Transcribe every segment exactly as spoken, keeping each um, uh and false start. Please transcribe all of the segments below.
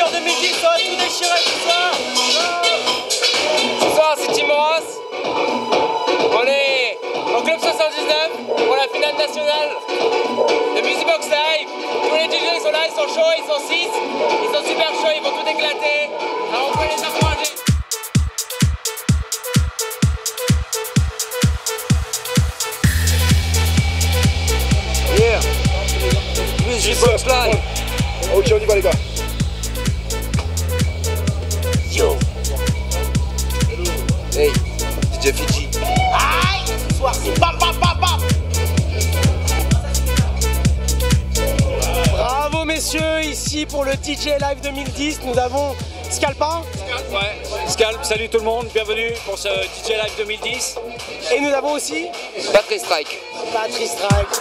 deux mille dix, ça va tout déchirer ce soir. Ce soir, c'est Team Moros. On est au Club soixante-dix-neuf pour la finale nationale de Musibox Live. Tous les D J sont là, ils sont chauds, ils sont six. Ils sont super chauds, ils vont tout éclater. Alors on peut les encourager. Yeah. Musibox Live. Ok, on y va les gars. Yo. Hey, D J Fiji. Aïe, ce soir c'est bam bam bam bam. Bravo messieurs, ici pour le D J Live deux mille dix, nous avons Scalpa. Ouais, Scalp, salut tout le monde, bienvenue pour ce D J Live deux mille dix. Et nous avons aussi Patrick Strike. Patrick Strike.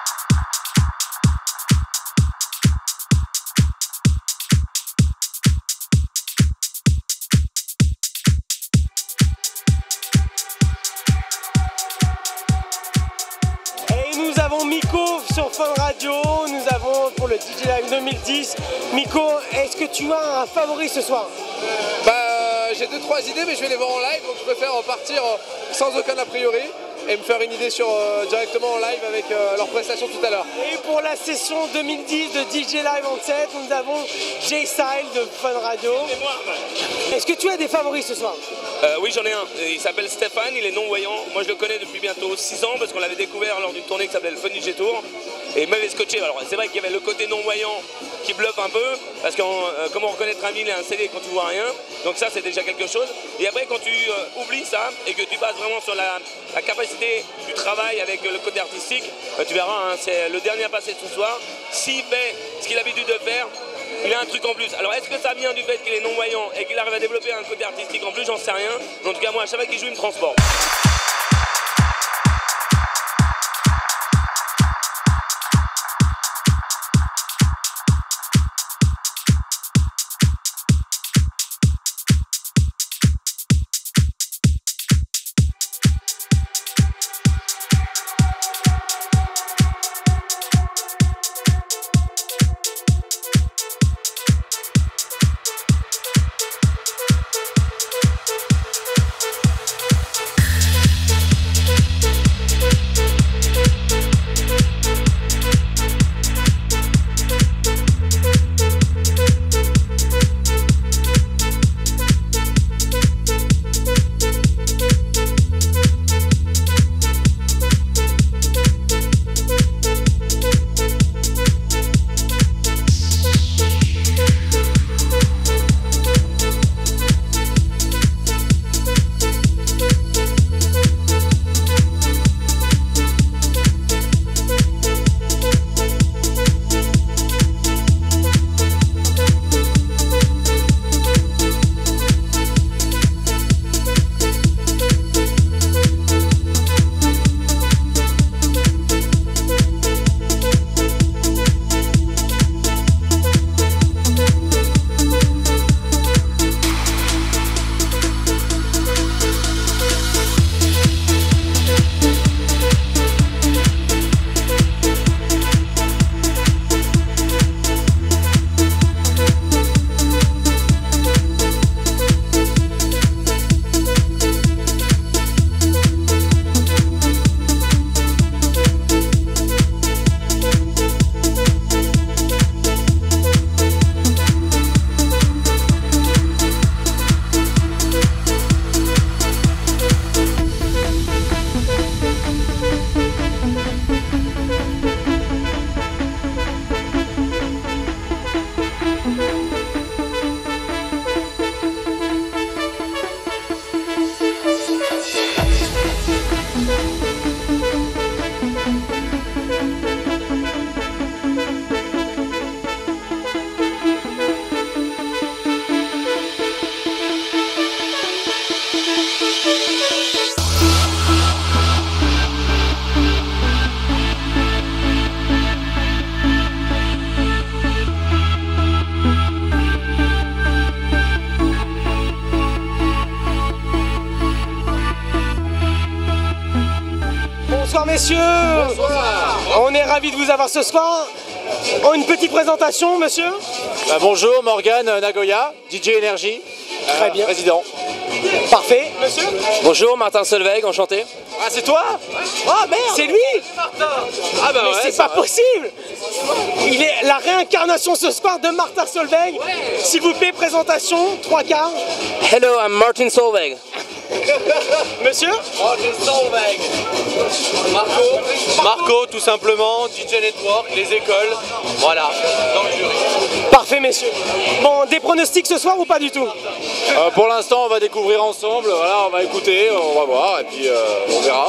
Nous avons Miko sur Fun Radio, nous avons pour le D J Live deux mille dix. Miko, est-ce que tu as un favori ce soir? Bah, euh, j'ai deux trois idées, mais je vais les voir en live, donc je préfère partir euh, sans aucun a priori et me faire une idée sur, euh, directement en live avec euh, leur prestation tout à l'heure. Et pour la session deux mille dix de D J Live en tête, nous avons J-Style de Fun Radio. Est-ce que tu as des favoris ce soir? Euh, oui, j'en ai un. Il s'appelle Stéphane, il est non-voyant. Moi, je le connais depuis bientôt six ans parce qu'on l'avait découvert lors d'une tournée qui s'appelait le Fun D J Tour. Et il m'avait scotché. Alors, c'est vrai qu'il y avait le côté non-voyant qui bluffe un peu parce que euh, comment reconnaître un mille et un C D quand tu vois rien. Donc ça, c'est déjà quelque chose. Et après, quand tu euh, oublies ça et que tu passes vraiment sur la, la capacité du travail avec euh, le côté artistique, euh, tu verras, hein, c'est le dernier à passer ce soir. S'il fait ce qu'il a l'habitude de faire, il a un truc en plus. Alors est-ce que ça vient du fait qu'il est non-voyant et qu'il arrive à développer un côté artistique en plus? J'en sais rien. Mais en tout cas, moi, à chaque fois qu'il joue, il me transporte. Bonsoir messieurs. Bonsoir. On est ravis de vous avoir ce soir. Oh, une petite présentation monsieur. Bah, bonjour, Morgan Nagoya, D J Energy, Très bien. président. Parfait, monsieur. Bonjour, Martin Solveig, enchanté. Ah, c'est toi? Oh merde. C'est lui. Ah bah Mais ouais, c'est pas possible. Il est la réincarnation ce soir de Martin Solveig. S'il vous plaît, présentation, trois quarts. Hello, I'm Martin Solveig. Monsieur. Martin Solveig. Marco. Marco, tout simplement, D J Network, les écoles. Voilà, dans le jury. Parfait, messieurs. Bon, des pronostics ce soir ou pas du tout? Euh, pour l'instant, on va découvrir ensemble, voilà, on va écouter, on va voir, et puis euh, on verra.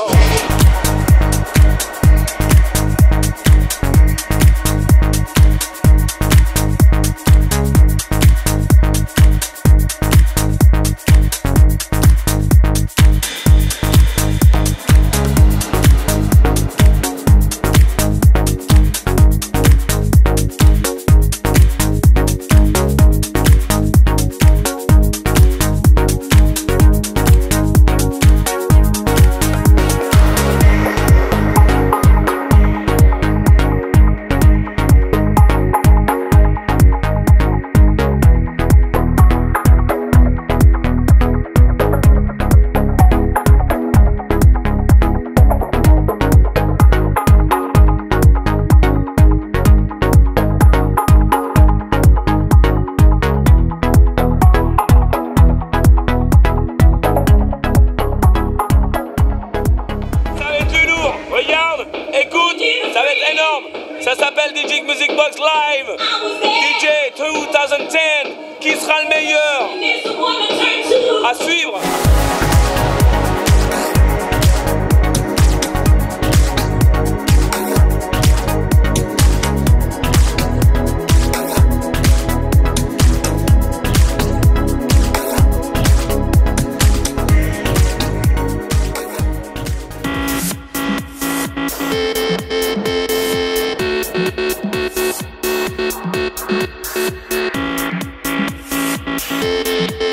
Ça s'appelle D J Music Box Live D J deux mille dix. Qui sera le meilleur? À suivre. We'll be right back.